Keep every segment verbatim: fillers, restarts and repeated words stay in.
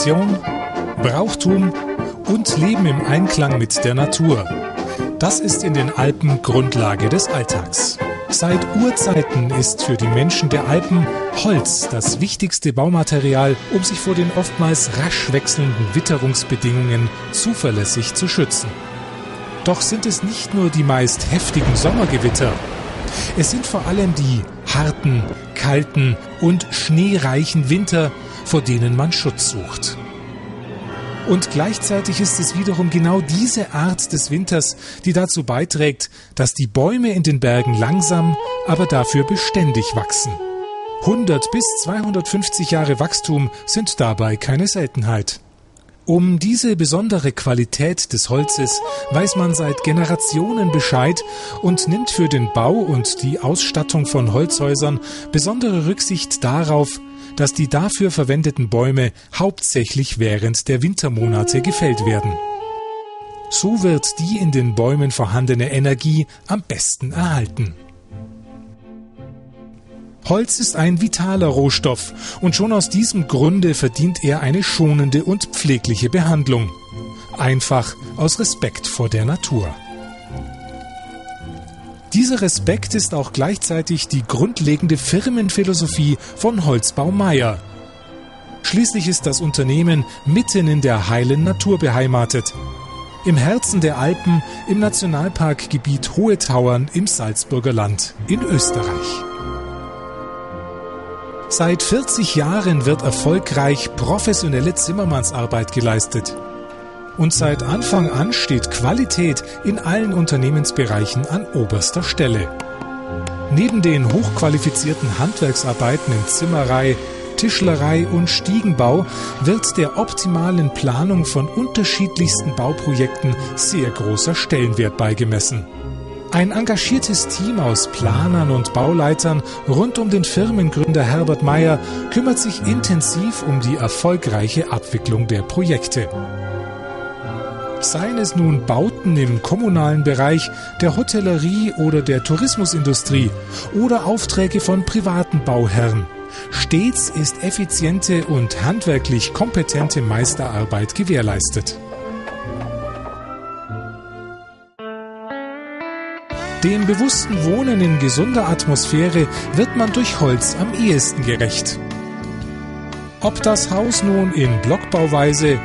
Tradition, Brauchtum und Leben im Einklang mit der Natur. Das ist in den Alpen Grundlage des Alltags. Seit Urzeiten ist für die Menschen der Alpen Holz das wichtigste Baumaterial, um sich vor den oftmals rasch wechselnden Witterungsbedingungen zuverlässig zu schützen. Doch sind es nicht nur die meist heftigen Sommergewitter. Es sind vor allem die harten, kalten und schneereichen Winter, vor denen man Schutz sucht. Und gleichzeitig ist es wiederum genau diese Art des Winters, die dazu beiträgt, dass die Bäume in den Bergen langsam, aber dafür beständig wachsen. hundert bis zweihundertfünfzig Jahre Wachstum sind dabei keine Seltenheit. Um diese besondere Qualität des Holzes weiß man seit Generationen Bescheid und nimmt für den Bau und die Ausstattung von Holzhäusern besondere Rücksicht darauf, dass die dafür verwendeten Bäume hauptsächlich während der Wintermonate gefällt werden. So wird die in den Bäumen vorhandene Energie am besten erhalten. Holz ist ein vitaler Rohstoff und schon aus diesem Grunde verdient er eine schonende und pflegliche Behandlung. Einfach aus Respekt vor der Natur. Dieser Respekt ist auch gleichzeitig die grundlegende Firmenphilosophie von Holzbau Mayr. Schließlich ist das Unternehmen mitten in der heilen Natur beheimatet. Im Herzen der Alpen im Nationalparkgebiet Hohe Tauern im Salzburger Land in Österreich. Seit vierzig Jahren wird erfolgreich professionelle Zimmermannsarbeit geleistet. Und seit Anfang an steht Qualität in allen Unternehmensbereichen an oberster Stelle. Neben den hochqualifizierten Handwerksarbeiten in Zimmerei, Tischlerei und Stiegenbau wird der optimalen Planung von unterschiedlichsten Bauprojekten sehr großer Stellenwert beigemessen. Ein engagiertes Team aus Planern und Bauleitern rund um den Firmengründer Herbert Mayr kümmert sich intensiv um die erfolgreiche Abwicklung der Projekte. Seien es nun Bauten im kommunalen Bereich, der Hotellerie oder der Tourismusindustrie oder Aufträge von privaten Bauherren. Stets ist effiziente und handwerklich kompetente Meisterarbeit gewährleistet. Dem bewussten Wohnen in gesunder Atmosphäre wird man durch Holz am ehesten gerecht. Ob das Haus nun in Blockbauweise,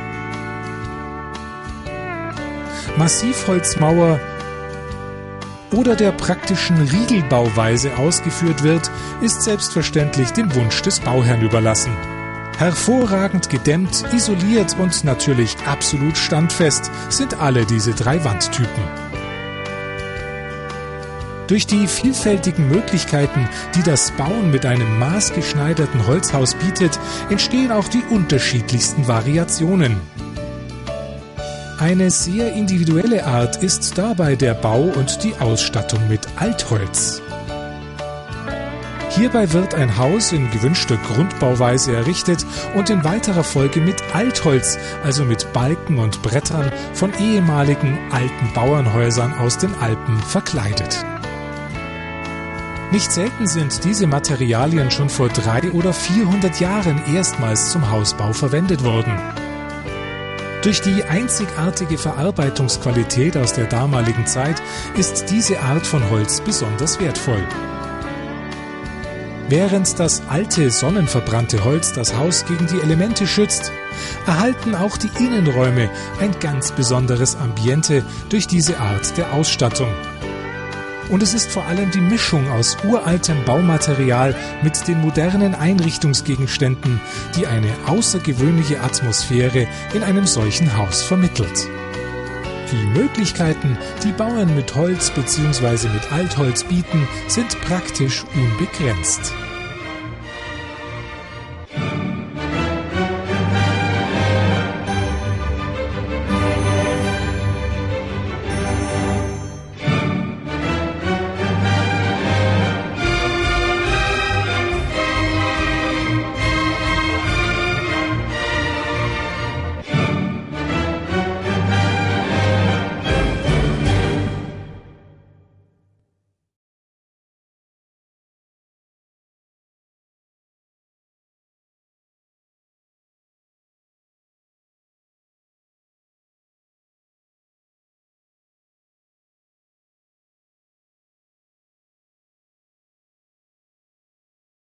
Massivholzmauer oder der praktischen Riegelbauweise ausgeführt wird, ist selbstverständlich dem Wunsch des Bauherrn überlassen. Hervorragend gedämmt, isoliert und natürlich absolut standfest sind alle diese drei Wandtypen. Durch die vielfältigen Möglichkeiten, die das Bauen mit einem maßgeschneiderten Holzhaus bietet, entstehen auch die unterschiedlichsten Variationen. Eine sehr individuelle Art ist dabei der Bau und die Ausstattung mit Altholz. Hierbei wird ein Haus in gewünschter Grundbauweise errichtet und in weiterer Folge mit Altholz, also mit Balken und Brettern von ehemaligen alten Bauernhäusern aus den Alpen verkleidet. Nicht selten sind diese Materialien schon vor drei oder vierhundert Jahren erstmals zum Hausbau verwendet worden. Durch die einzigartige Verarbeitungsqualität aus der damaligen Zeit ist diese Art von Holz besonders wertvoll. Während das alte, sonnenverbrannte Holz das Haus gegen die Elemente schützt, erhalten auch die Innenräume ein ganz besonderes Ambiente durch diese Art der Ausstattung. Und es ist vor allem die Mischung aus uraltem Baumaterial mit den modernen Einrichtungsgegenständen, die eine außergewöhnliche Atmosphäre in einem solchen Haus vermittelt. Die Möglichkeiten, die Bauern mit Holz bzw. mit Altholz bieten, sind praktisch unbegrenzt.